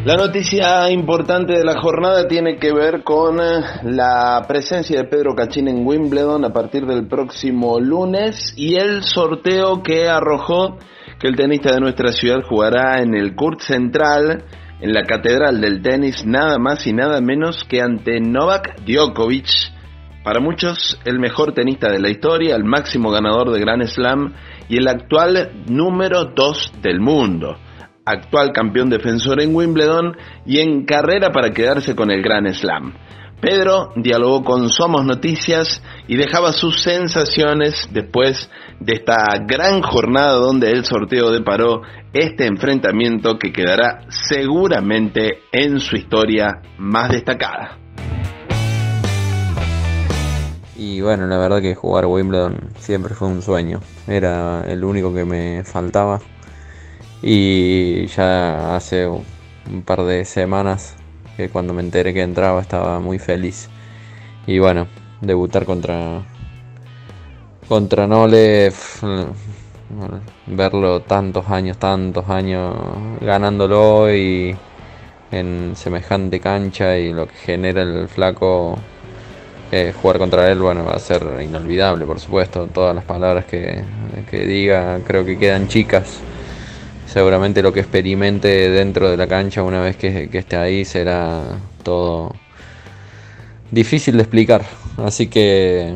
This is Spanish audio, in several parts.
La noticia importante de la jornada tiene que ver con la presencia de Pedro Cachin en Wimbledon a partir del próximo lunes y el sorteo que arrojó que el tenista de nuestra ciudad jugará en el Court Central, en la catedral del tenis, nada más y nada menos que ante Novak Djokovic, para muchos el mejor tenista de la historia, el máximo ganador de Grand Slam y el actual número 2 del mundo. Actual campeón defensor en Wimbledon y en carrera para quedarse con el Grand Slam. Pedro dialogó con Somos Noticias y dejaba sus sensaciones después de esta gran jornada donde el sorteo deparó este enfrentamiento que quedará seguramente en su historia más destacada. Y bueno, la verdad que jugar Wimbledon siempre fue un sueño, era el único que me faltaba. Y ya hace un par de semanas que cuando me enteré que entraba estaba muy feliz. Y bueno, debutar contra Nole, verlo tantos años ganándolo y en semejante cancha y lo que genera el flaco, jugar contra él, bueno, va a ser inolvidable, por supuesto. Todas las palabras que diga creo que quedan chicas. Seguramente lo que experimente dentro de la cancha una vez que esté ahí será todo difícil de explicar. Así que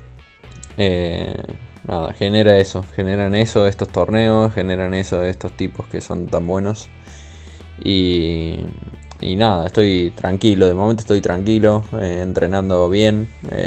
nada, generan eso estos torneos, generan eso estos tipos que son tan buenos. Y nada, estoy tranquilo, de momento estoy tranquilo, entrenando bien,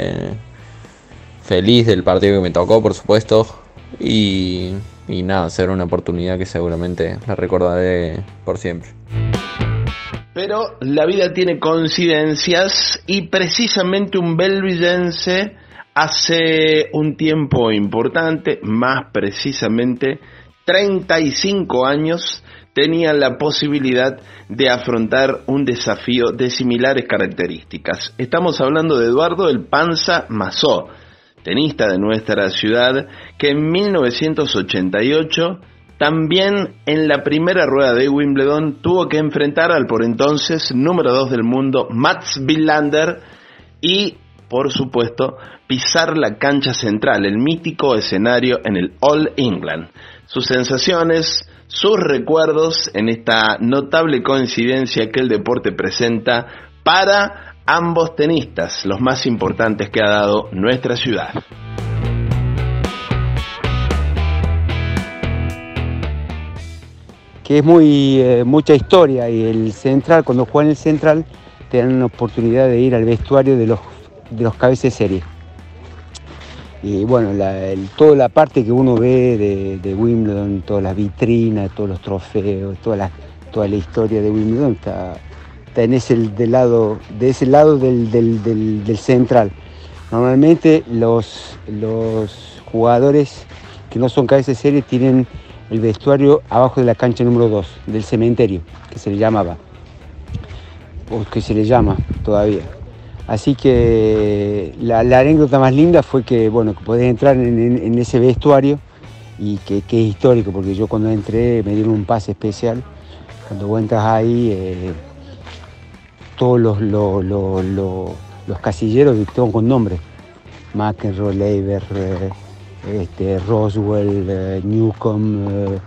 feliz del partido que me tocó, por supuesto. Y nada, será una oportunidad que seguramente la recordaré por siempre. Pero la vida tiene coincidencias y precisamente un belvillense hace un tiempo importante, más precisamente 35 años, tenía la posibilidad de afrontar un desafío de similares características. Estamos hablando de Eduardo El Panza Mazó, tenista de nuestra ciudad, que en 1988, también en la primera rueda de Wimbledon, tuvo que enfrentar al por entonces número 2 del mundo, Mats Wilander, y, por supuesto, pisar la cancha central, el mítico escenario en el All England. Sus sensaciones, sus recuerdos en esta notable coincidencia que el deporte presenta para ambos tenistas, los más importantes que ha dado nuestra ciudad. Que es mucha historia, y el Central, cuando juegan en el Central, te dan una oportunidad de ir al vestuario de los cabezas de serie. Y bueno, toda la parte que uno ve de Wimbledon, todas las vitrinas, todos los trofeos, toda la historia de Wimbledon está en de ese lado del Central. Normalmente los jugadores que no son cabeza de serie tienen el vestuario abajo de la cancha número 2 del cementerio, que se le llamaba, o que se le llama todavía. Así que la anécdota más linda fue que, bueno, que podés entrar en ese vestuario y que es histórico, porque yo cuando entré me dieron un pase especial. Cuando vos entras ahí, todos los casilleros todos con nombre: McEnroe, Laver, Roswell, Newcomb,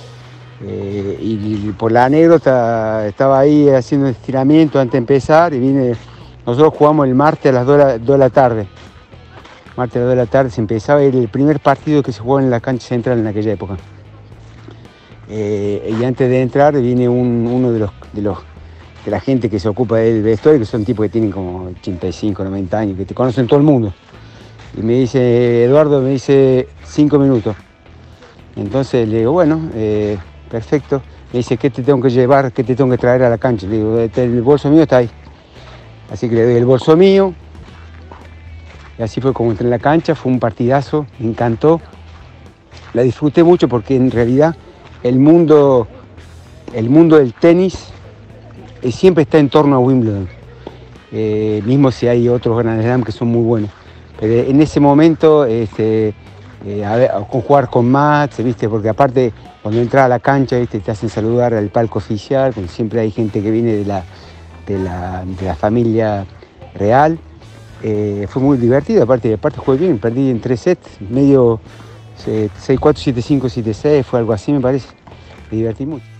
y por la anécdota estaba ahí haciendo un estiramiento antes de empezar y nosotros jugamos el martes a las 2 de la tarde. Martes a las 2 de la tarde se empezaba el primer partido que se jugaba en la cancha central en aquella época. Y antes de entrar viene uno de la gente que se ocupa del vestuario, que son tipos que tienen como 85, 90 años, que te conocen todo el mundo. Y me dice, Eduardo, 5 minutos. Entonces le digo, bueno, perfecto. Me dice, ¿qué te tengo que llevar? ¿Qué te tengo que traer a la cancha? Le digo, el bolso mío está ahí. Así que le doy el bolso mío. Y así fue como entré en la cancha, fue un partidazo, me encantó. La disfruté mucho porque en realidad el mundo del tenis siempre está en torno a Wimbledon. Mismo si hay otros Grand Slam que son muy buenos. Pero en ese momento con jugar con Mats, ¿viste? Porque aparte cuando entras a la cancha, ¿viste? Te hacen saludar al palco oficial, porque siempre hay gente que viene de la familia real. Fue muy divertido, aparte jugué bien, perdí en 3 sets, medio 6-4, 7-5, 7-6, fue algo así me parece. Me divertí mucho.